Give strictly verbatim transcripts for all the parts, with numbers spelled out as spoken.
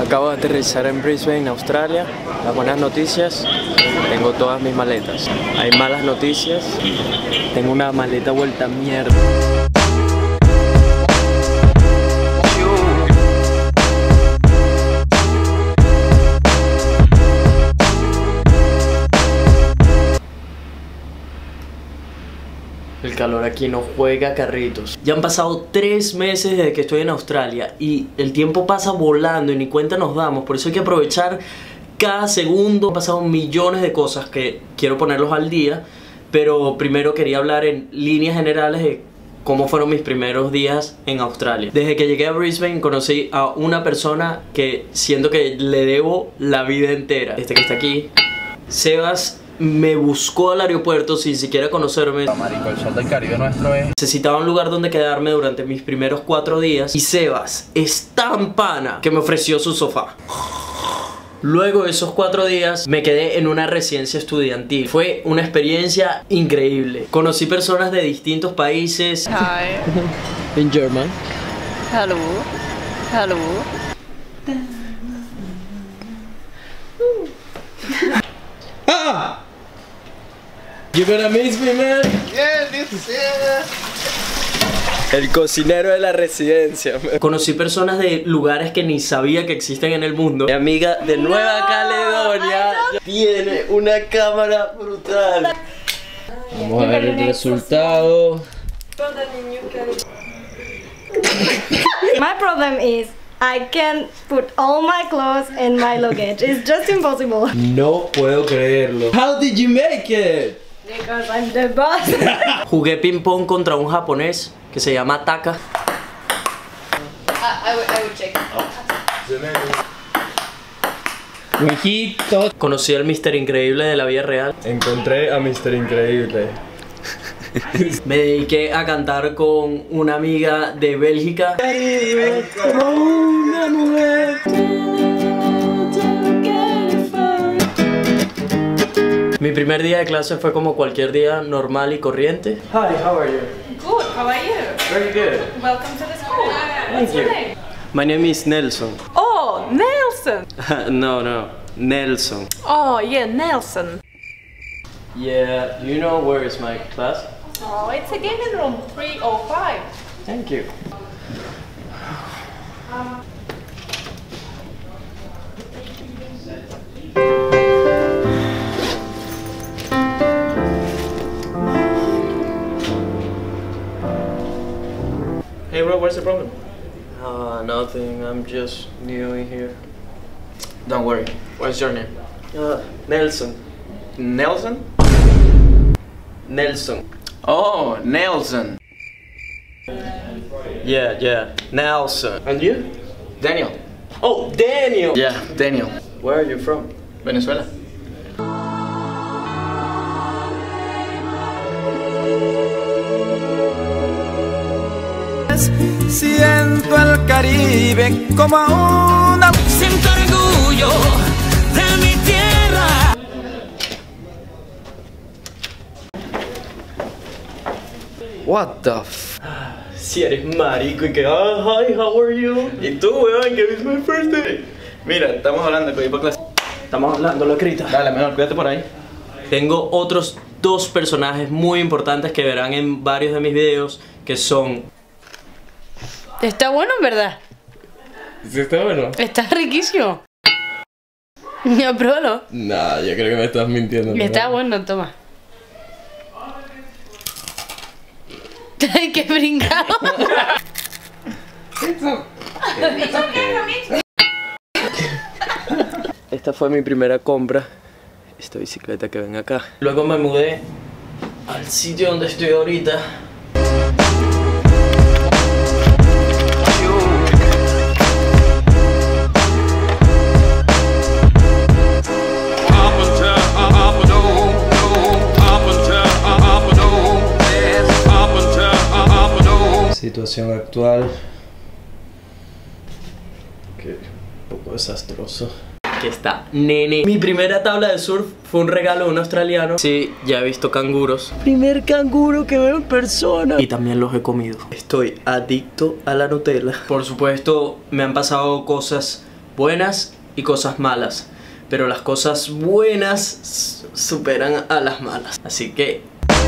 Acabo de aterrizar en Brisbane, Australia. Las buenas noticias, tengo todas mis maletas. Hay malas noticias, tengo una maleta vuelta a mierda. El calor aquí no juega carritos. Ya han pasado tres meses desde que estoy en Australia y el tiempo pasa volando y ni cuenta nos damos. Por eso hay que aprovechar cada segundo. Han pasado millones de cosas que quiero ponerlos al día, pero primero quería hablar en líneas generales de cómo fueron mis primeros días en Australia. Desde que llegué a Brisbane conocí a una persona que siento que le debo la vida entera. Este que está aquí, Sebas, me buscó al aeropuerto sin siquiera conocerme. Marico, el sol del Caribe nuestro es... Necesitaba un lugar donde quedarme durante mis primeros cuatro días y Sebas es tan pana que me ofreció su sofá. Luego de esos cuatro días me quedé en una residencia estudiantil. Fue una experiencia increíble. Conocí personas de distintos países. Hi. En German. Hello. Hello. Ah! You gonna miss me, man? Yeah, this is... El cocinero de la residencia. Conocí personas de lugares que ni sabía que existen en el mundo. Mi amiga de Nueva no, Caledonia tiene una cámara brutal. Vamos a ver el resultado. My problem is I can't put all my clothes in my luggage. It's just impossible. No puedo creerlo. How did you make it? Because I'm the boss. Jugué ping pong contra un japonés que se llama Taka. I, I, would, I would check. Huejito. Conocí al mister Increíble de la vida real. Encontré a mister Increíble. Me dediqué a cantar con una amiga de Bélgica. Como una mujer. Mi primer día de clase fue como cualquier día normal y corriente. Hi, how are you? Good, how are you? Very good. Welcome to the school. Thank you. My name is Nelson. Oh, Nelson. No, no, Nelson. Oh, yeah, Nelson. Yeah, do you know where is my class? Oh, it's a gaming room, three oh five. Thank you. Hey bro, what's the problem? Uh, nothing, I'm just new in here. Don't worry. What's your name? Uh, Nelson. Nelson? Nelson. Oh, Nelson. Yeah, yeah, Nelson. And you? Daniel. Oh, Daniel! Yeah, Daniel. Where are you from? Venezuela. Siento el Caribe como una... Siento orgullo de mi tierra. What the f... Si eres marico y que... Ah, hi, how are you? Y tú, weón, que es my first day. Mira, estamos hablando de ir clase. Estamos hablando, lo escrita. Dale, mejor, cuídate por ahí. Tengo otros dos personajes muy importantes que verán en varios de mis videos, que son... Está bueno, en verdad. ¿Sí está bueno? Está riquísimo. Ya, pruébalo. Nah, yo creo que me estás mintiendo. Está bueno, toma. ¡Qué brincado! Esta fue mi primera compra. Esta bicicleta que ven acá. Luego me mudé al sitio donde estoy ahorita. Situación actual. Que un poco desastroso. Aquí está, nene. Mi primera tabla de surf fue un regalo de un australiano. Sí, ya he visto canguros. Primer canguro que veo en persona. Y también los he comido. Estoy adicto a la Nutella. Por supuesto, me han pasado cosas buenas y cosas malas, pero las cosas buenas superan a las malas. Así que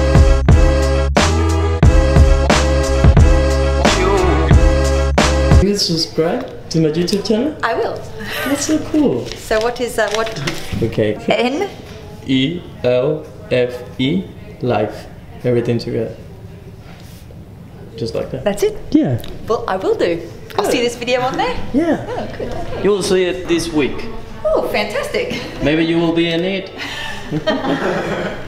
you will subscribe to my YouTube channel? I will. That's so cool. So what is that? What? Okay. N? E L F E life. Everything together. Just like that. That's it? Yeah. Well, I will do. I'll see this video on there. Yeah. Oh, good. Okay. You will see it this week. Oh, fantastic. Maybe you will be in it.